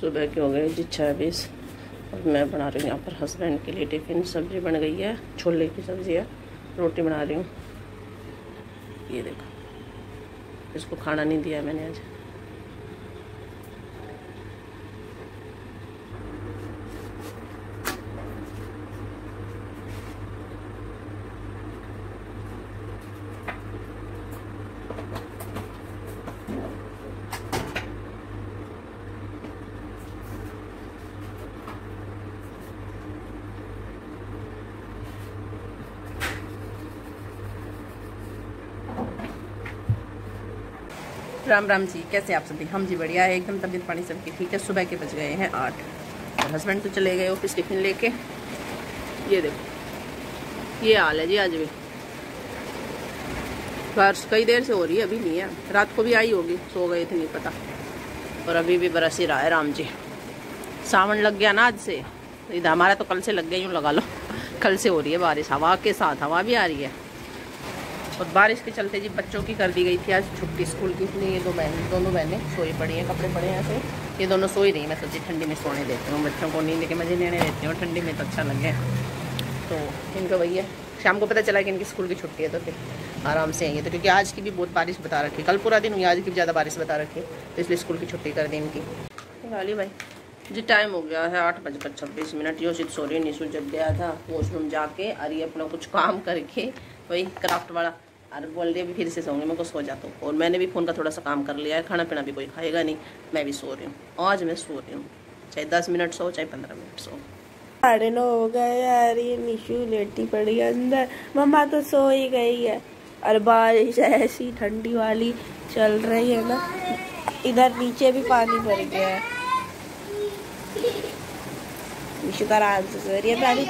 सुबह के हो गए जी 6:20 और मैं बना रही हूँ यहाँ पर हस्बैंड के लिए टिफ़िन। सब्ज़ी बन गई है, छोले की सब्ज़ी है, रोटी बना रही हूँ। ये देखो, इसको खाना नहीं दिया मैंने आज। राम राम जी, कैसे आप सभी? हम जी बढ़िया है एकदम, तबीयत पानी सबकी ठीक है। सुबह के बज गए हैं 8 और हस्बैंड तो चले गए ऑफिस टिफिन लेके। ये देखो, ये हाल है जी आज भी। बारिश कई देर से हो रही है, अभी नहीं है। रात को भी आई होगी, सो गए थे नहीं पता। और अभी भी बरस ही रहा है राम जी। सावन लग गया ना आज से, इधर हमारा तो कल से लग गया, यूँ लगा लो। कल से हो रही है बारिश, हवा के साथ, हवा भी आ रही है। और बारिश के चलते जी बच्चों की कर दी गई थी आज छुट्टी स्कूल की, इसलिए ये दोनों बहनें सोई पड़ी हैं, कपड़े पड़े हैं ऐसे। ये दोनों सोई रही, मैं सोची ठंडी में सोने देती हूँ बच्चों को, नींद के मजे लेने देती हूँ, ठंडी में तो अच्छा लगे। तो इनका वही है, शाम को पता चला कि इनकी स्कूल की छुट्टी है तो फिर आराम से आएंगे। तो क्योंकि आज की भी बहुत बारिश बता रखी, कल पूरा दिन हुई, आज की भी ज़्यादा बारिश बता रखी, तो इसलिए स्कूल की छुट्टी कर दी इनकी। गाली भाई जी, टाइम हो गया है 8:26। योशित सो रही, निशु जब गया था वॉशरूम जाके, और ये अपना कुछ काम करके वही क्राफ्ट वाला, और बोल रही अभी फिर से सोऊंगी, मैं को सो जाता हूँ। और मैंने भी फ़ोन का थोड़ा सा काम कर लिया है, खाना पीना भी कोई खाएगा नहीं, मैं भी सो रही हूँ। आज मैं सो रही हूँ, चाहे 10 मिनट सो चाहे 15 मिनट सो। 9:30 हो गए यार, ये निशु लेटी पड़ी है अंदर, मम्मा तो सो ही गई है। और बारिश ऐसी ठंडी वाली चल रही है ना, इधर नीचे भी पानी भर गया है। निशु का आराम से सो रही है प्यारी।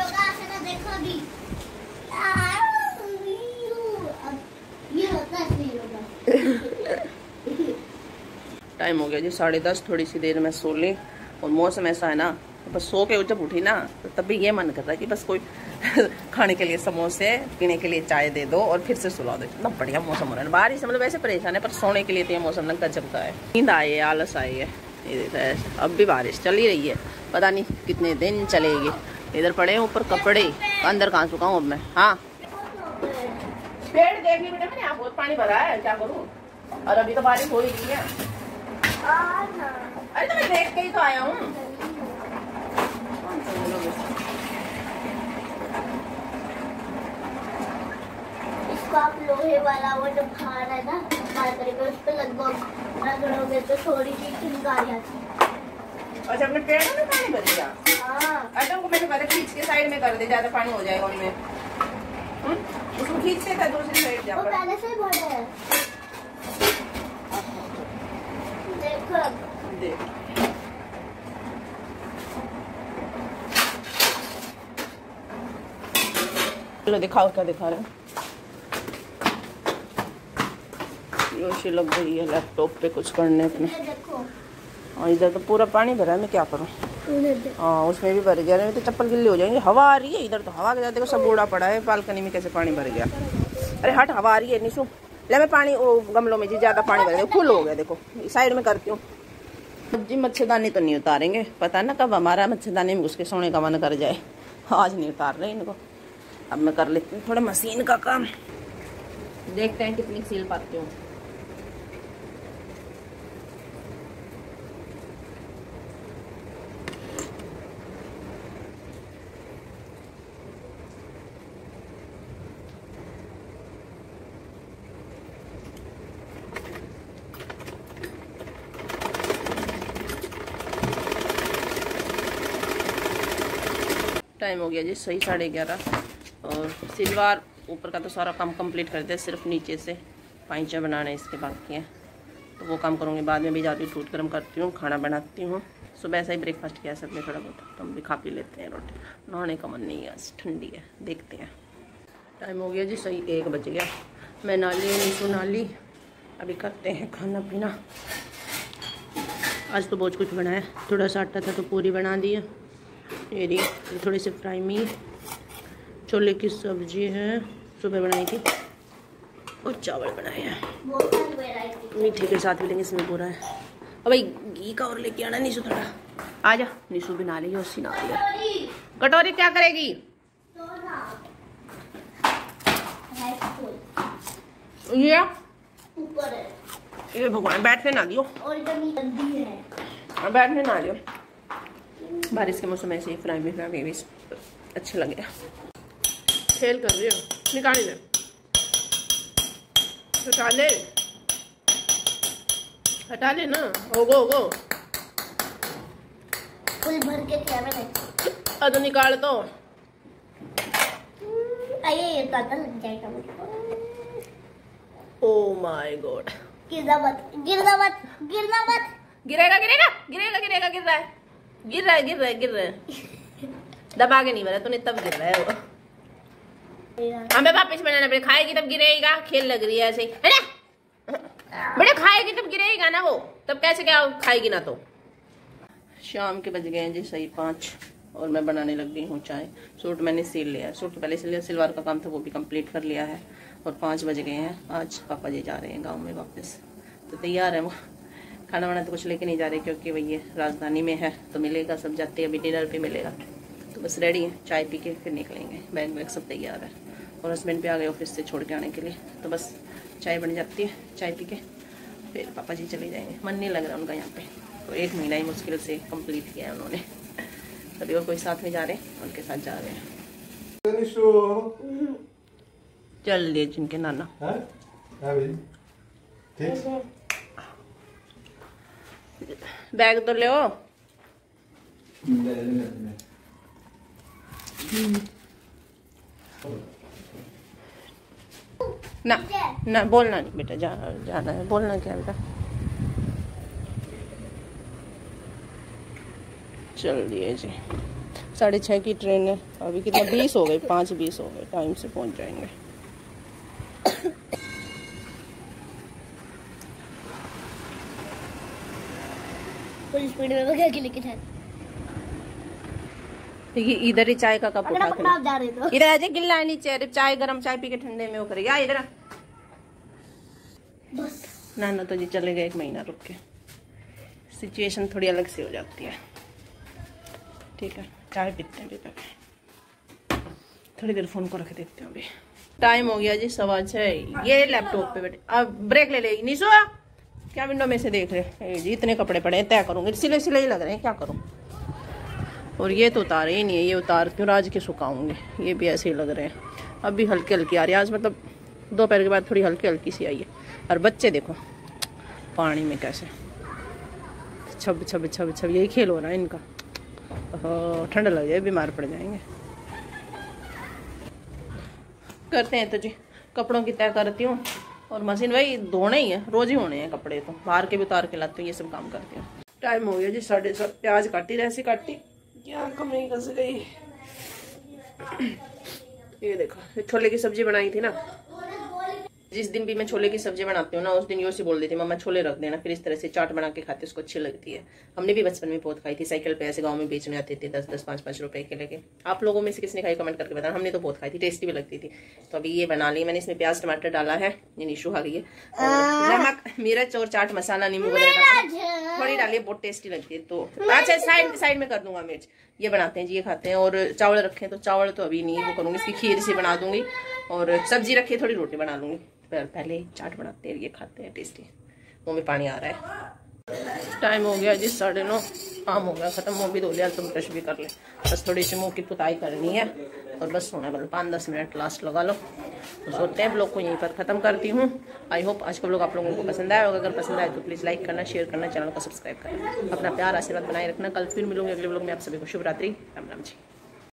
टाइम हो गया जी 10:30, थोड़ी सी देर में सो ली। और मौसम ऐसा है ना, तो बस सो के जब उठी ना तो तब भी ये मन कर रहा है कि बस कोई खाने के लिए समोसे, पीने के लिए चाय दे दो और फिर से सुला दो। इतना बढ़िया मौसम हो रहा है। बारिश मतलब ऐसे परेशान है, पर सोने के लिए तो ये मौसम ना गजब का है। नींद आई है, आलस आई है। ये अब भी बारिश चल ही रही है, पता नहीं कितने दिन चलेगी। इधर पड़े ऊपर कपड़े, अंदर कहाँ सुखाऊं अब मैं। हाँ, पेड़ देख ली बेटा मैंने, यहाँ बहुत पानी भरा है, क्या करूँ। और अभी तो बारिश हो ही रही है। अरे तो मैं देख के ही तो आया हूँ। इसको आप लोहे वाला वो जो खाना है ना, उस पर लगभग रगड़ोगे तो थोड़ी सी चिंगारी आती है। अच्छा, अपने पेड़ों में पानी भर दिया? हाँ। अच्छा, उनको मैंने पता खींच के साइड में कर दे, ज्यादा पानी हो जाएगा उनमें। उसको खींचते था दूसरी साइड जाकर। वो पहले से ही भरे हैं। देखो देख, चलो दिखाओ क्या दिखा रहे हो। योशी लग गई है लैपटॉप पे कुछ करने अपने। देखो, और इधर तो पूरा पानी भरा है, मैं क्या करूँ। हाँ, उसमें भी भर गया, नहीं तो चप्पल गिल्ली हो जाएंगे। हवा आ रही है इधर, तो हवा के जाते को सब बूढ़ा पड़ा है। बालकनी में कैसे पानी भर गया। अरे हट, हवा आ रही है निशु। ले मैं पानी गमलों में जी ज्यादा पानी भर गया, फुल हो गया। देखो साइड में करती हूँ जी। मच्छरदानी तो नहीं उतारेंगे, पता ना कब हमारा मच्छरदानी में घुस के सोने का मन कर जाए। आज नहीं उतार रहे इनको। अब मैं कर लेती हूँ थोड़ा मशीन का काम, देखते हैं कितनी सील पाती हूँ। टाइम हो गया जी सही 11:30। और सिलवार ऊपर का तो सारा काम कंप्लीट कर दिया, सिर्फ नीचे से पाइचा बनाने इसके बाकी हैं, तो वो काम करूँगी। बाद में भी जाती हूँ, दूध गर्म करती हूँ, खाना बनाती हूँ। सुबह ऐसा ही ब्रेकफास्ट किया सब ने थोड़ा बहुत, तो हम भी खा पी लेते हैं रोटी। नहाने का मन नहीं है आज, ठंडी है, देखते हैं। टाइम हो गया जी सही 1 बज गया। मैं नाली नीशु नाली, अभी करते हैं खाना पीना। आज तो बहुत कुछ बनाया, थोड़ा सा आटा था तो पूरी बना दी है। ये थोड़ी सी फ्राई मीट, छोले की सब्जी है सुबह बनाई थी, और चावल बनाए हैं मीठे के साथ भी लेंगे, इसमें पूरा है। अब भाई घी का और लेके आना नहीं सो थोड़ा। आजा, निशु भी नहा रही है, उसकी नहा रही है। कटोरी क्या करेगी? ये ऊपर है। ये भगवान, बैठने ना दियो। और इधर गंदी है। बैठने ना दियो। बारिश के मौसम ऐसे ही फ्राई भी अच्छे लगे। खेल कर रही हो, निकाली ले, हटा ले ना। होगो फुल भर के कैमरा तो निकाल दो। ये ताता लग जाएगा मुझे। ओ माय गॉड, गिरना मत। गिरेगा गिर रहा है। दबा के नहीं बना तूने, तब गिर रहा है वो। हमें वापस बनाना पड़ेगा, खाएगी तब गिरेगा। खेल लग रही है ऐसे ही, है ना बेटा? खाएगी तब गिरेगा ना वो, तब कैसे क्या खाएगी ना। तो शाम के बज गए हैं जी सही 5 और मैं बनाने लग गई हूँ चाय। सूट मैंने सिल लिया, सूट पहले सिल लिया, सिलवार का काम था वो भी कंप्लीट कर लिया है। और 5 बज गए हैं। आज पापा जी जा रहे हैं गाँव में वापस, तो तैयार है वो। खाना वाना तो कुछ लेके नहीं जा रहे क्योंकि वही राजधानी में है, तो मिलेगा सब जाते, अभी डिनर पे मिलेगा। तो बस रेडी है, चाय पी के फिर निकलेंगे। बैग वैग सब तैयार है और हस्बैंड भी आ गए ऑफिस से छोड़ के आने के लिए। तो बस चाय बन जाती है, चाय पी के फिर पापा जी चले जाएंगे। मन नहीं लग रहा उनका यहाँ पे, तो 1 महीना ही मुश्किल से कंप्लीट किया है उन्होंने। तभी और कोई साथ में जा रहे हैं, उनके साथ जा रहे हैं। चल दिए जिनके नाना। बैग तो ले ना बोलना नहीं बेटा, जाना है। बोलना क्या बेटा? चल दिए जी। 6:30 की ट्रेन है। अभी कितना 20 हो गए, 5:20 हो गए। टाइम से पहुंच जाएंगे। फुल स्पीड में भगा के लेके जाए। इधर ही चाय का कप उठा के जा रहे तो इधर आजे, गिल्ला है नीचे। अरे चाय गरम, चाय पी के ठंडे में वो करेगा। इधर ना तो जी चले गए 1 महीना रुक के। सिचुएशन थोड़ी अलग से हो जाती है। ठीक है, चाय पीते हैं बेटा। थोड़ी देर फोन को रख देते हैं। अभी टाइम हो गया जी 6:15। ये लैपटॉप पे बैठे, अब ब्रेक ले लेगी निशु। क्या विंडो में से देख रहे जी? इतने कपड़े पड़े हैं, तय करूंगी। सिले ही लग रहे हैं, क्या करूं? और ये तो उतारे ही नहीं है, ये उतार क्यों राज के सुखाऊंगे। ये भी ऐसे ही लग रहे हैं। अभी हल्की हल्की आ रही है आज, मतलब दोपहर के बाद थोड़ी हल्की हल्की सी आई है। और बच्चे देखो पानी में कैसे छब छब छब छब, यही खेल हो रहा है इनका। ठंडा लग जाए, बीमार पड़ जाएंगे। करते हैं तो जी, कपड़ों की तय करती हूँ और मशीन भाई धोने ही है, रोज ही होने हैं कपड़े। तो बाहर के भी उतार के लाती हूँ, ये सब काम करती हूँ। टाइम हो गया जी 7:30। प्याज काटी, ऐसी काटी क्या कमी घस गई। ये देखो, छोले की सब्जी बनाई थी ना, जिस दिन भी मैं छोले की सब्जी बनाती हूँ ना, उस दिन योसी बोल देती मम्मा छोले रख देना, फिर इस तरह से चाट बना के खाते, उसको अच्छी लगती है। हमने भी बचपन में बहुत खाई थी, साइकिल पे ऐसे गांव में बेचने आते थे 10-10, 5-5 रुपए के लेके। आप लोगों में से किसने खाई कमेंट करके बताना। हमने तो बहुत खाई थी, टेस्टी भी लगती थी। तो अभी ये बना ली मैंने, इसमें प्याज टमाटर डाला है। ये निशु आ गई है, नमक मिर्च और चाट मसाला नींबू वगैरह थोड़ी डालिए, बहुत टेस्टी लगती है। तो अच्छा साइड में कर दूंगा मिर्च। ये बनाते हैं जी, ये खाते हैं। और चावल रखे तो चावल तो अभी नहीं वो करूंगी, इसकी खीर से बना दूंगी। और सब्जी रखी है, थोड़ी रोटी बना लूंगी। पहले चाट बनाते हैं, ये खाते हैं टेस्टी। मुंह में पानी आ रहा है। टाइम हो गया जी 9:30। आम हो गया खत्म, मुंह भी धो लिया, तुम ब्रश भी कर ले। बस थोड़ी सी मुंह की पुताई करनी है और बस सोना वाला 5-10 मिनट लास्ट लगा लो तो सोते हैं। ब्लॉग को यहीं पर खत्म करती हूँ। आई होप आज का ब्लॉग आप लोगों को पसंद आया होगा। अगर पसंद आए तो प्लीज़ लाइक करना, शेयर करना, चैनल को सब्सक्राइब करना। अपना प्यार आशीर्वाद बनाए रखना। कल फिर मिलूंगी अगले ब्लॉग में। आप सभी को शुभ रात्रि, राम राम जी।